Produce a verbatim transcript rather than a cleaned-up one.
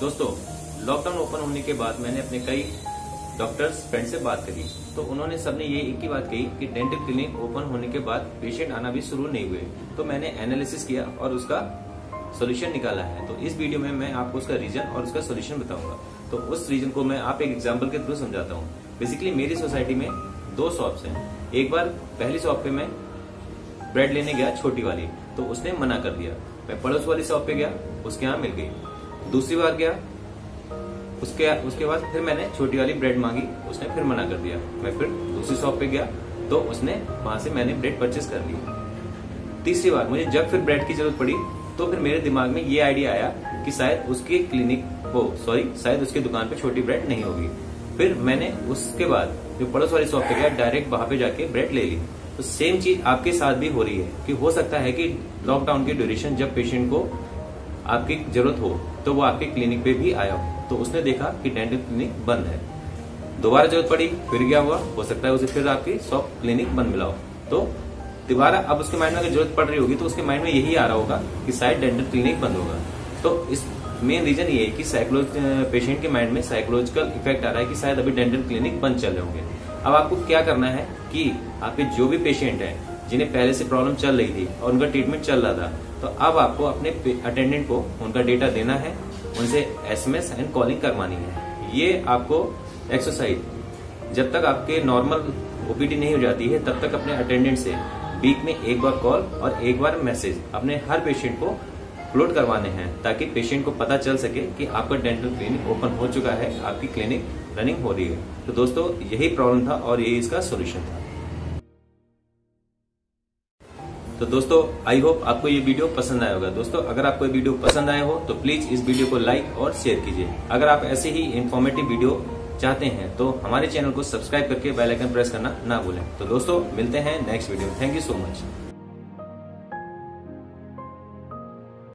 दोस्तों, lockdown open होने के बाद मैंने अपने कई डॉक्टर्स फ्रेंड से बात करी तो उन्होंने सबने ये एक ही बात कही कि डेंटल क्लिनिक ओपन होने के बाद पेशेंट आना भी शुरू नहीं हुए। तो मैंने एनालिसिस किया और उसका सॉल्यूशन निकाला है। तो इस वीडियो में मैं आपको उसका रीजन और उसका सॉल्यूशन बताऊंगा। तो उस रीजन को मैं आप एक एग्जांपल के थ्रू समझाता हूँ। बेसिकली मेरी सोसाइटी में दो शॉप्स हैं। एक बार पहली शॉप पे मैं ब्रेड लेने गया छोटी वाली, तो उसने मना कर दिया। मैं पड़ोस वाली शॉप पे गया, उसके यहाँ मिल गई। दूसरी बार गया, उसके उसके बाद फिर मैंने छोटी वाली ब्रेड मांगी, उसने फिर मना कर दिया। मैं फिर दूसरी शॉप पे गया तो उसने वहां से मैंने ब्रेड परचेस कर ली। तीसरी बार मुझे जब फिर ब्रेड की जरूरत पड़ी तो फिर मेरे दिमाग में ये आइडिया आया कि शायद उसके क्लिनिक वो सॉरी शायद उसकी दुकान पे छोटी ब्रेड नहीं होगी। फिर मैंने उसके बाद जो पड़ोस वाली शॉप पे गया, डायरेक्ट वहां पे जाके ब्रेड ले ली। तो सेम चीज आपके साथ भी हो रही है कि हो सकता है कि लॉकडाउन की ड्यूरेशन जब पेशेंट को आपकी जरूरत हो तो वो आपके क्लिनिक पे भी आया हो, तो उसने देखा कि डेंटल क्लिनिक बंद है। दोबारा जरूरत पड़ी, फिर क्या हुआ, हो सकता है उसे फिर आपकी शॉप क्लिनिक बंद मिला हो। तो दोबारा अब उसके माइंड में अगर जरूरत पड़ रही होगी तो उसके माइंड में यही आ रहा होगा कि शायद डेंटल क्लिनिक बंद होगा। तो इस मेन रीजन ये है कि साइकोलॉज पेशेंट के माइंड में साइकोलॉजिकल इफेक्ट आ रहा है कि शायद अभी डेंटल क्लिनिक बंद चल रहे होंगे। अब आपको क्या करना है कि आपके जो भी पेशेंट हैं जिन्हें पहले से प्रॉब्लम चल रही थी और उनका ट्रीटमेंट चल रहा था, तो अब आपको अपने अटेंडेंट को उनका डेटा देना है, उनसे एसएमएस एंड कॉलिंग करवानी है। ये आपको एक्सरसाइज जब तक आपके नॉर्मल ओपीडी नहीं हो जाती है तब तक अपने अटेंडेंट से वीक में एक बार कॉल और एक बार मैसेज अपने हर पेशेंट को अपलोड करवाने हैं, ताकि पेशेंट को पता चल सके कि आपका डेंटल क्लिनिक ओपन हो चुका है, आपकी क्लिनिक रनिंग हो रही है। तो दोस्तों, यही प्रॉब्लम था और यही इसका सोल्यूशन था। तो दोस्तों, आई होप आपको ये वीडियो पसंद आया होगा। दोस्तों, अगर आपको ये वीडियो पसंद आया हो तो प्लीज इस वीडियो को लाइक और शेयर कीजिए। अगर आप ऐसे ही इन्फॉर्मेटिव वीडियो चाहते हैं तो हमारे चैनल को सब्सक्राइब करके बेल आइकन प्रेस करना ना भूलें। तो दोस्तों, मिलते हैं नेक्स्ट वीडियो में। Thank you so much.